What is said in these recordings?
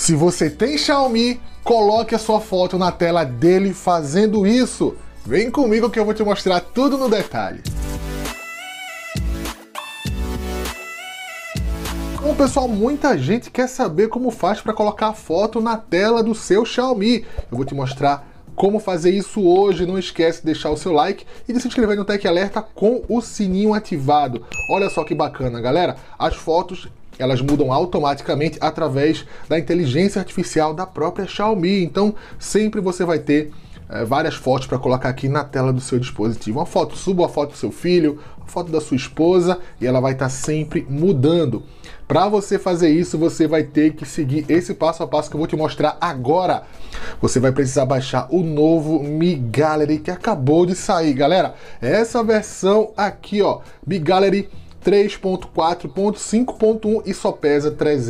Se você tem Xiaomi, coloque a sua foto na tela dele fazendo isso. Vem comigo que eu vou te mostrar tudo no detalhe. Bom, pessoal, muita gente quer saber como faz para colocar a foto na tela do seu Xiaomi. Eu vou te mostrar como fazer isso hoje. Não esquece de deixar o seu like e de se inscrever no Tech Alerta com o sininho ativado. Olha só que bacana, galera. As fotos, elas mudam automaticamente através da inteligência artificial da própria Xiaomi. Então, sempre você vai ter várias fotos para colocar aqui na tela do seu dispositivo. Uma foto sua, uma foto do seu filho, uma foto da sua esposa, e ela vai estar sempre mudando. Para você fazer isso, você vai ter que seguir esse passo a passo que eu vou te mostrar agora. Você vai precisar baixar o novo Mi Gallery que acabou de sair, galera. Essa versão aqui, ó, Mi Gallery 3.4.5.1 e só pesa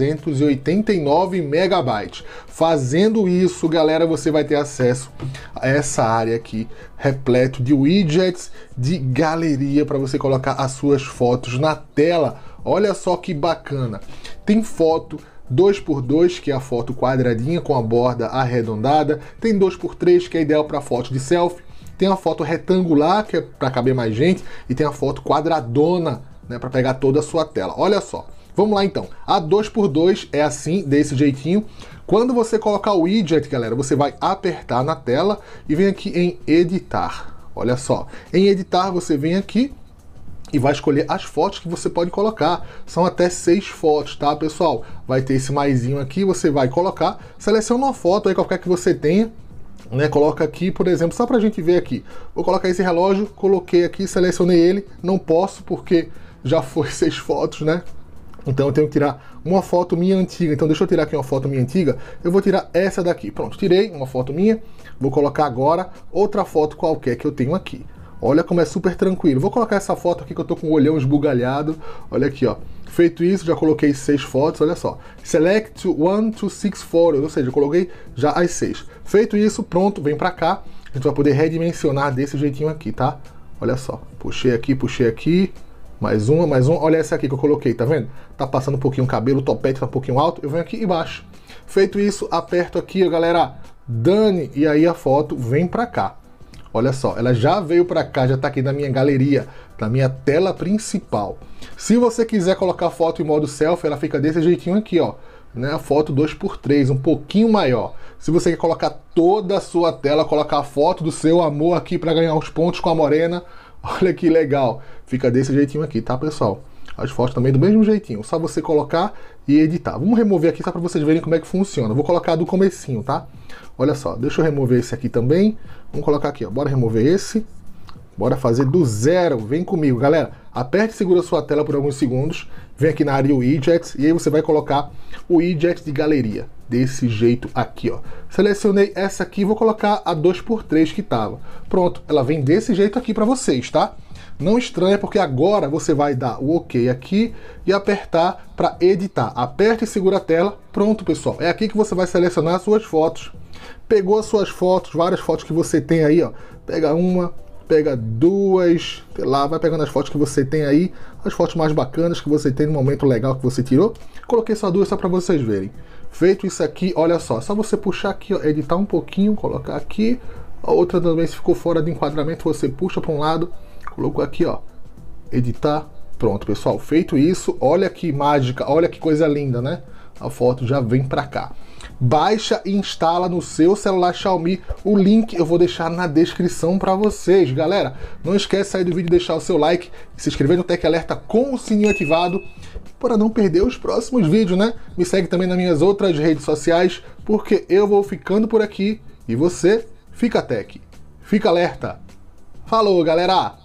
389 megabytes. Fazendo isso, galera, você vai ter acesso a essa área aqui, repleto de widgets de galeria para você colocar as suas fotos na tela. Olha só que bacana. Tem foto 2x2, que é a foto quadradinha com a borda arredondada. Tem 2x3, que é ideal para foto de selfie. Tem a foto retangular, que é para caber mais gente. E tem a foto quadradona, né, para pegar toda a sua tela. Olha só, vamos lá então. A 2x2 é assim, desse jeitinho. Quando você colocar o widget, galera, você vai apertar na tela e vem aqui em editar. Olha só, em editar você vem aqui e vai escolher as fotos que você pode colocar. São até 6 fotos, tá, pessoal? Vai ter esse maisinho aqui, você vai colocar, seleciona uma foto aí qualquer que você tenha, né? Coloca aqui, por exemplo, só pra gente ver aqui. Vou colocar esse relógio, coloquei aqui, selecionei ele, não posso porque já foi 6 fotos, né? Então eu tenho que tirar uma foto minha antiga. Então deixa eu tirar aqui uma foto minha antiga. Eu vou tirar essa daqui. Pronto, tirei uma foto minha. Vou colocar agora outra foto qualquer que eu tenho aqui. Olha como é super tranquilo. Vou colocar essa foto aqui que eu tô com o olhão esbugalhado. Olha aqui, ó. Feito isso, já coloquei 6 fotos, olha só. Select 1 to 6 photos, ou seja, eu coloquei já as 6. Feito isso, pronto, vem pra cá. A gente vai poder redimensionar desse jeitinho aqui, tá? Olha só. Puxei aqui. Mais uma. Olha essa aqui que eu coloquei, tá vendo? Tá passando um pouquinho o cabelo, o topete tá um pouquinho alto. Eu venho aqui e baixo. Feito isso, aperto aqui, ó, galera. Dane, e aí a foto vem pra cá. Olha só, ela já veio pra cá, já tá aqui na minha galeria, na minha tela principal. Se você quiser colocar a foto em modo selfie, ela fica desse jeitinho aqui, ó. Né? A foto 2x3, um pouquinho maior. Se você quer colocar toda a sua tela, colocar a foto do seu amor aqui pra ganhar os pontos com a morena, olha que legal. Fica desse jeitinho aqui, tá, pessoal? As fotos também do mesmo jeitinho, só você colocar e editar. Vamos remover aqui só para vocês verem como é que funciona. Vou colocar do comecinho, tá? Olha só, deixa eu remover esse aqui também. Vamos colocar aqui, ó. Bora remover esse. Bora fazer do zero. Vem comigo, galera. Aperte e segura a sua tela por alguns segundos. Vem aqui na área widgets e aí você vai colocar o widget de galeria. Desse jeito aqui, ó. Selecionei essa aqui, vou colocar a 2x3 que tava. Pronto, ela vem desse jeito aqui para vocês, tá? Não estranha, porque agora você vai dar o OK aqui e apertar para editar. Aperte e segura a tela. Pronto, pessoal. É aqui que você vai selecionar as suas fotos. Pegou as suas fotos, várias fotos que você tem aí, ó. Pega uma, pega duas, sei lá, vai pegando as fotos que você tem aí, as fotos mais bacanas que você tem no momento legal que você tirou. Coloquei só duas só para vocês verem. Feito isso aqui, olha só, só você puxar aqui, ó, editar um pouquinho, colocar aqui. A outra também, se ficou fora de enquadramento, você puxa para um lado. Colocou aqui, ó, editar, pronto, pessoal, feito isso, olha que mágica, olha que coisa linda, né? A foto já vem pra cá. Baixa e instala no seu celular Xiaomi, o link eu vou deixar na descrição pra vocês, galera. Não esquece de sair do vídeo e deixar o seu like, se inscrever no Tech Alerta com o sininho ativado, para não perder os próximos vídeos, né? Me segue também nas minhas outras redes sociais, porque eu vou ficando por aqui, e você fica tech, fica alerta. Falou, galera!